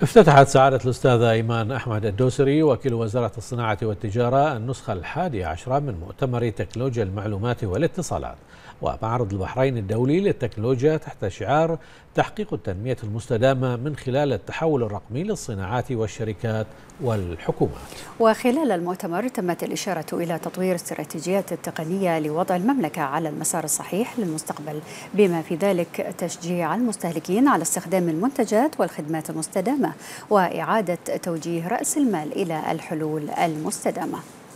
افتتحت سعادة الأستاذة إيمان أحمد الدوسري وكيل وزارة الصناعة والتجارة النسخة 11 من مؤتمر تكنولوجيا المعلومات والاتصالات ومعرض البحرين الدولي للتكنولوجيا تحت شعار تحقيق التنمية المستدامة من خلال التحول الرقمي للصناعات والشركات والحكومات. وخلال المؤتمر تمت الإشارة إلى تطوير استراتيجيات التقنية لوضع المملكة على المسار الصحيح للمستقبل، بما في ذلك تشجيع المستهلكين على استخدام المنتجات والخدمات المستدامة وإعادة توجيه رأس المال إلى الحلول المستدامة.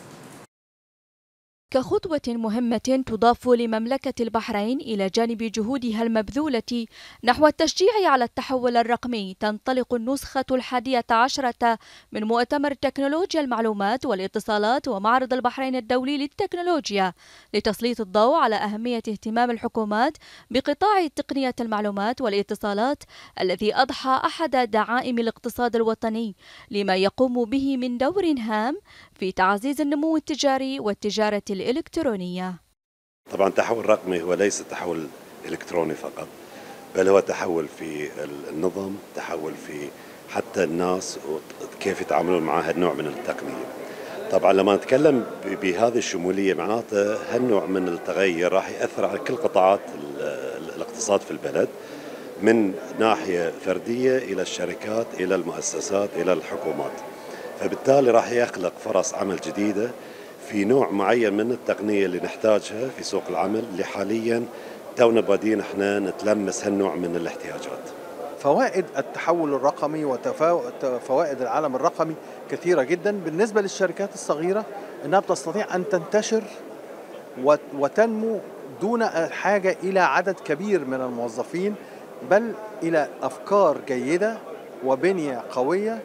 كخطوة مهمة تضاف لمملكة البحرين إلى جانب جهودها المبذولة نحو التشجيع على التحول الرقمي، تنطلق النسخة 11 من مؤتمر تكنولوجيا المعلومات والاتصالات ومعرض البحرين الدولي للتكنولوجيا لتسليط الضوء على أهمية اهتمام الحكومات بقطاع تقنية المعلومات والاتصالات الذي أضحى أحد دعائم الاقتصاد الوطني، لما يقوم به من دور هام في تعزيز النمو التجاري والتجارة الإلكترونية. طبعا التحول الرقمي هو ليس تحول إلكتروني فقط، بل هو تحول في النظم، تحول في حتى الناس وكيف يتعاملون مع هالنوع من التقنية. طبعا لما نتكلم بهذه الشمولية معناته هالنوع من التغير راح يأثر على كل قطاعات الاقتصاد في البلد، من ناحية فردية إلى الشركات إلى المؤسسات إلى الحكومات، فبالتالي راح يخلق فرص عمل جديدة في نوع معين من التقنية اللي نحتاجها في سوق العمل اللي حاليا تونا بادين احنا نتلمس هالنوع من الاحتياجات. فوائد التحول الرقمي وفوائد العالم الرقمي كثيرة جدا. بالنسبة للشركات الصغيرة انها بتستطيع ان تنتشر وتنمو دون الحاجة الى عدد كبير من الموظفين، بل الى افكار جيدة وبنية قوية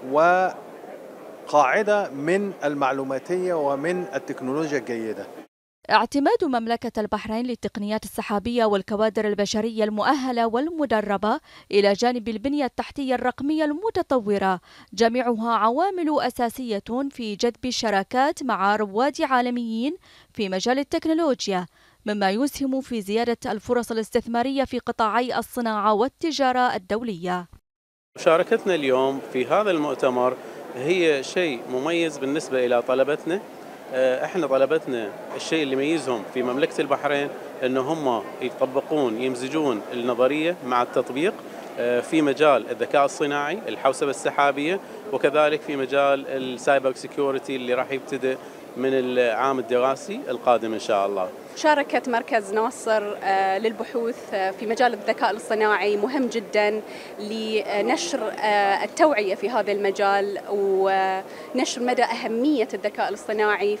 وقاعدة من المعلوماتية ومن التكنولوجيا الجيدة. اعتماد مملكة البحرين للتقنيات السحابية والكوادر البشرية المؤهلة والمدربة إلى جانب البنية التحتية الرقمية المتطورة جميعها عوامل أساسية في جذب الشراكات مع رواد عالميين في مجال التكنولوجيا، مما يسهم في زيادة الفرص الاستثمارية في قطاعي الصناعة والتجارة الدولية. مشاركتنا اليوم في هذا المؤتمر هي شيء مميز بالنسبة إلى طلبتنا. احنا طلبتنا الشيء اللي يميزهم في مملكة البحرين انه هم يطبقون يمزجون النظرية مع التطبيق في مجال الذكاء الصناعي، الحوسبة السحابية، وكذلك في مجال السايبر سيكيورتي اللي راح يبتدئ من العام الدراسي القادم إن شاء الله. مشاركة مركز ناصر للبحوث في مجال الذكاء الاصطناعي مهم جدا لنشر التوعية في هذا المجال ونشر مدى أهمية الذكاء الاصطناعي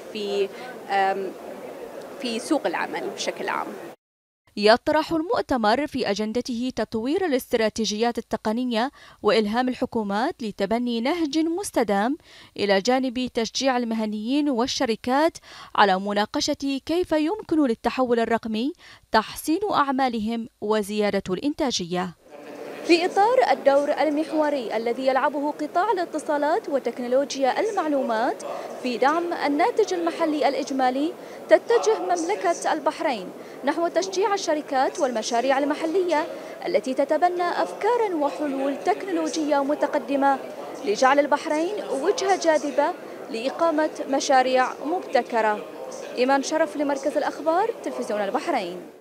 في سوق العمل بشكل عام. يطرح المؤتمر في أجندته تطوير الاستراتيجيات التقنية وإلهام الحكومات لتبني نهج مستدام إلى جانب تشجيع المهنيين والشركات على مناقشة كيف يمكن للتحول الرقمي تحسين أعمالهم وزيادة الإنتاجية. في إطار الدور المحوري الذي يلعبه قطاع الاتصالات وتكنولوجيا المعلومات في دعم الناتج المحلي الإجمالي، تتجه مملكة البحرين نحو تشجيع الشركات والمشاريع المحلية التي تتبنى أفكاراً وحلول تكنولوجية متقدمة لجعل البحرين وجهة جاذبة لإقامة مشاريع مبتكرة. إيمان شرف لمركز الأخبار تلفزيون البحرين.